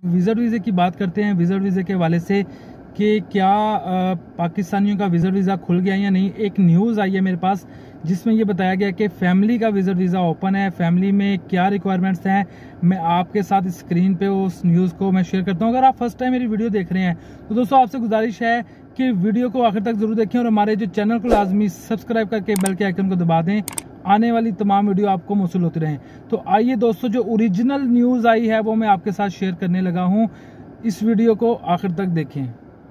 Visit वीज़े की बात करते हैं। विज़िट वीज़े के हवाले से कि क्या पाकिस्तानियों का विज़िट वीज़ा खुल गया या नहीं। एक न्यूज़ आई है मेरे पास जिसमें ये बताया गया कि फैमिली का विज़िट वीज़ा ओपन है। फैमिली में क्या रिक्वायरमेंट्स हैं, मैं आपके साथ स्क्रीन पे उस न्यूज़ को मैं शेयर करता हूँ। अगर आप फर्स्ट टाइम मेरी वीडियो देख रहे हैं तो दोस्तों आपसे गुजारिश है कि वीडियो को आखिर तक जरूर देखें और हमारे जो चैनल को लाजमी सब्सक्राइब करके बेल के आइकन को दबा दें, आने वाली तमाम वीडियो आपको मौसूल होती रहें। तो आइए दोस्तों, जो ओरिजिनल न्यूज़ आई है वो मैं आपके साथ शेयर करने लगा हूँ। इस वीडियो को आखिर तक देखें।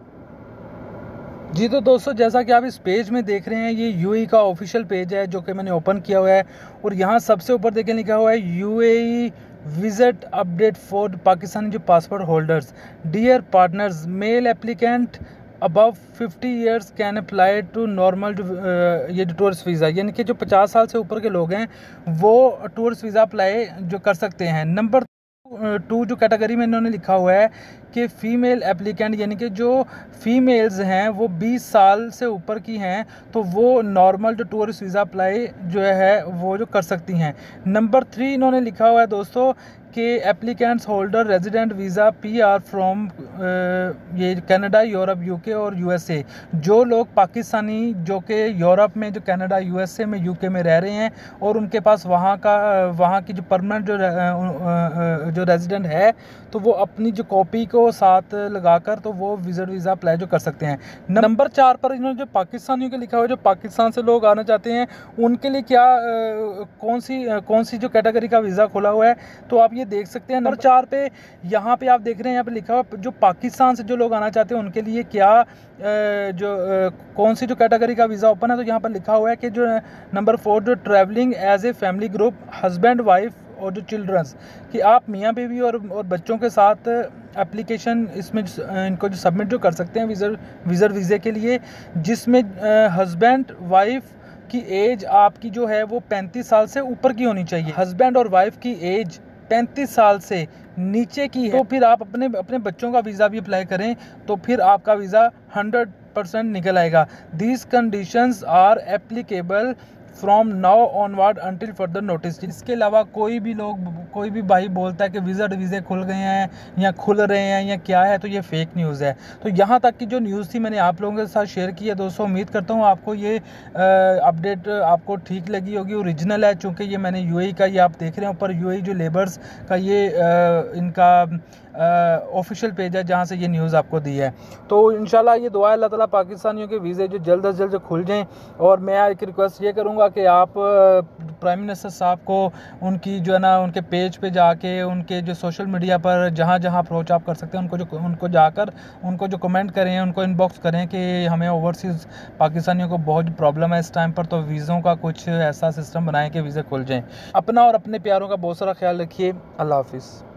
जी तो दोस्तों, जैसा कि आप इस पेज में देख रहे हैं, ये यूएई का ऑफिशियल पेज है जो कि मैंने ओपन किया हुआ है। और यहाँ सबसे ऊपर देखें लिखा हुआ है UAE visit update for Pakistani जो passport holders. Dear partners, male applicant above 50 years can apply to normal ये टूरिस्ट वीज़ा, यानी कि जो 50 साल से ऊपर के लोग हैं वो टूरिस्ट वीज़ा अप्लाई जो कर सकते हैं। नंबर 2 जो कैटेगरी में इन्होंने लिखा हुआ है कि फ़ीमेल एप्लीकेंट, यानी कि जो फीमेल्स हैं वो 20 साल से ऊपर की हैं तो वो नॉर्मल जो टूरिस्ट वीज़ा अप्लाई जो है वो जो कर सकती हैं। नंबर 3 इन्होंने लिखा हुआ है दोस्तों कि applicants holder resident visa PR from ये कनाडा, यूरोप, यूके और यूएसए। जो लोग पाकिस्तानी जो कि यूरोप में, जो कनाडा, यूएसए में, यूके में रह रहे हैं और उनके पास वहाँ की जो परमानेंट जो रेजिडेंट है तो वो अपनी जो कॉपी को साथ लगाकर तो वो विजिट वीज़ा अप्लाई जो कर सकते हैं। नंबर 4 पर इन्होंने जो पाकिस्तानियों के लिखा हुआ है, जो पाकिस्तान से लोग आना चाहते हैं उनके लिए क्या कौन सी जो कैटेगरी का वीज़ा खुला हुआ है, तो आप ये देख सकते हैं। नंबर 4 पे यहाँ पे आप देख रहे हैं, यहाँ पे लिखा हुआ जो पाकिस्तान से जो लोग आना चाहते हैं उनके लिए क्या कौन सी जो कैटेगरी का वीज़ा ओपन है। तो यहाँ पर लिखा हुआ है कि जो नंबर 4 जो traveling as a family group, husband wife और जो चिल्ड्रंस, कि आप मियाँ बीवी और बच्चों के साथ एप्लीकेशन इसमें इनको जो सबमिट जो कर सकते हैं विज़िट वीज़े के लिए, जिसमें हस्बैंड वाइफ की एज आपकी जो है वो 35 साल से ऊपर की होनी चाहिए। हस्बैंड और वाइफ की एज 35 साल से नीचे की है तो फिर आप अपने बच्चों का वीज़ा भी अप्लाई करें तो फिर आपका वीज़ा 100% निकल आएगा। These conditions are applicable from now onward until further notice. इसके अलावा कोई भी भाई बोलता है कि विजिट वीज़े खुल गए हैं या खुल रहे हैं या क्या है, तो ये फेक न्यूज़ है। तो यहाँ तक की जो न्यूज़ थी मैंने आप लोगों के साथ शेयर की है दोस्तों। उम्मीद करता हूँ आपको ये अपडेट आपको ठीक लगी होगी, ओरिजिनल है। चूँकि ये मैंने यूएई का, ये आप देख रहे हैं ऊपर यूएई जो लेबर्स का ये इनका ऑफिशियल पेज है जहाँ से ये न्यूज़ आपको दी है। तो इंशाल्लाह ये दुआ है अल्लाह ताला पाकिस्तानियों के वीज़े जो जल्द अज जल्द खुल जाएं। और मैं एक रिक्वेस्ट ये करूँगा कि आप प्राइम मिनिस्टर साहब को उनकी जो है ना उनके पेज पे जाके, उनके जो सोशल मीडिया पर जहाँ अप्रोच आप कर सकते हैं उनको जाकर उनको जो कमेंट करें, उनको इनबॉक्स करें कि हमें ओवरसीज़ पाकिस्तानियों को बहुत प्रॉब्लम है इस टाइम पर, तो वीज़ों का कुछ ऐसा सिस्टम बनाएं कि वीज़े खुल जाएँ। अपना और अपने प्यारों का बहुत सारा ख्याल रखिए। अल्लाह हाफिज़।